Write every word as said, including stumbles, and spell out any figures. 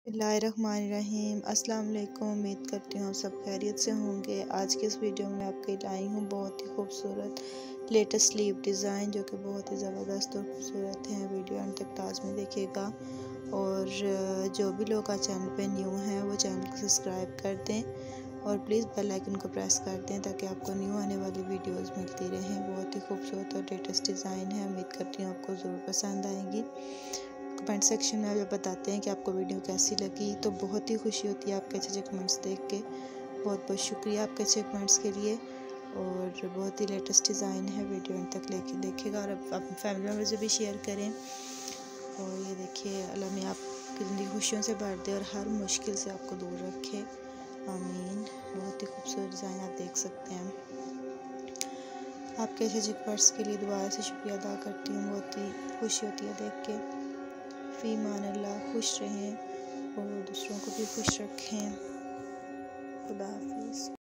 बिस्मिल्लाहिर्रहमानिर्रहीम। अस्सलाम वालेकुम। उम्मीद करती हूँ सब खैरियत से होंगे। आज के इस वीडियो में आपके लाई हूँ बहुत ही खूबसूरत लेटेस्ट स्लीव डिज़ाइन जो कि बहुत ही ज़बरदस्त और खूबसूरत हैं। वीडियो अंत तक लाज़मी देखिएगा और जो भी लोग आज चैनल पे न्यू हैं वो चैनल को सब्सक्राइब कर दें और प्लीज़ बेल आइकन को प्रेस कर दें ताकि आपको न्यू आने वाली वीडियोस मिलती रहें। बहुत ही खूबसूरत और लेटेस्ट डिज़ाइन है। उम्मीद करती हूँ आपको ज़रूर पसंद आएगी। कमेंट सेक्शन में आप बताते हैं कि आपको वीडियो कैसी लगी, तो बहुत ही खुशी होती है आपके अच्छे अच्छे कमेंट्स देख के। बहुत बहुत शुक्रिया आपके अच्छे कमेंट्स के लिए। और बहुत ही लेटेस्ट डिज़ाइन है। वीडियो अंत तक लेके देखिएगा और अपने फैमिली मेम्बर से भी शेयर करें। और ये देखिए, अल्लाह में आपकी ज़िंदगी खुशियों से भर दे और हर मुश्किल से आपको दूर रखे, आमीन। बहुत ही खूबसूरत डिज़ाइन आप देख सकते हैं। आपके अच्छे अच्छे कमेंट्स के लिए दुआ से शुक्रिया अदा करती हूँ। बहुत ही खुशी होती है देख के। फ़ी मान अल्लाह, खुश रहें और दूसरों को भी खुश रखें। खुदा हाफिज़।